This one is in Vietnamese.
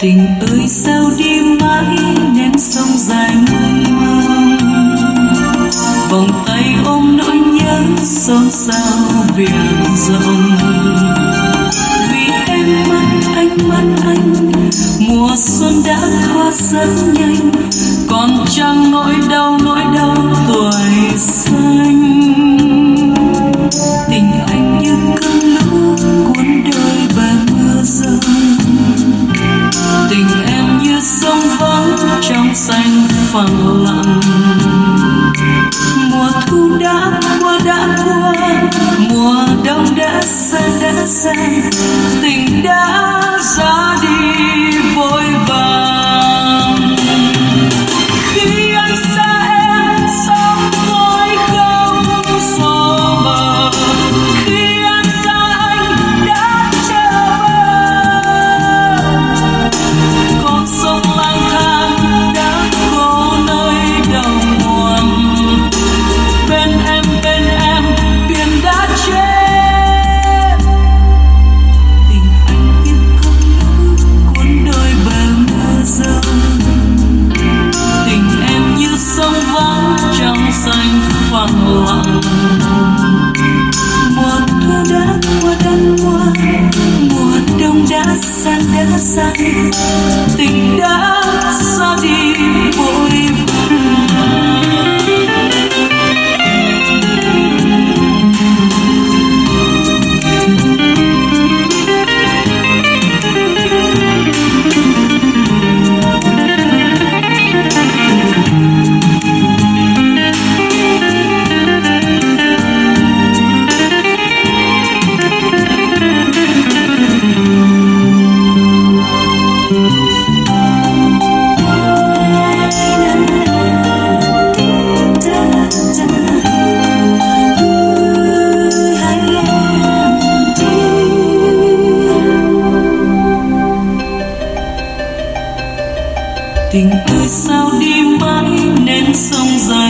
Tình ơi sao đi mãi nên sông dài mênh mông, vòng tay ôm nỗi nhớ xôn xao biển rộng. Vì em mất anh, mùa xuân đã qua rất nhanh, còn chẳng nỗi đau tuổi xanh. Tình anh như cơn lũ cuốn đôi bờ mưa rơi, tình em như sông vắng trong xanh phẳng lặng. Mùa thu đã qua, mùa đông đã sang, tình đã ra đi vội vàng. Khi anh xa em sóng môi không xô bờ, khi anh xa anh đã chờ bờ. Con sông lang thang đã khô nơi đầu nguồn, bên em biển đã chết. Tình anh như cơn lũ cuốn đôi bờ mưa rơi, tình em như sông vắng trong xanh phẳng lặng. Mùa thu đã qua, mùa đông đã sang, tình đã ra đi vội vàng. Tình ơi sao đi mãi nên sông dài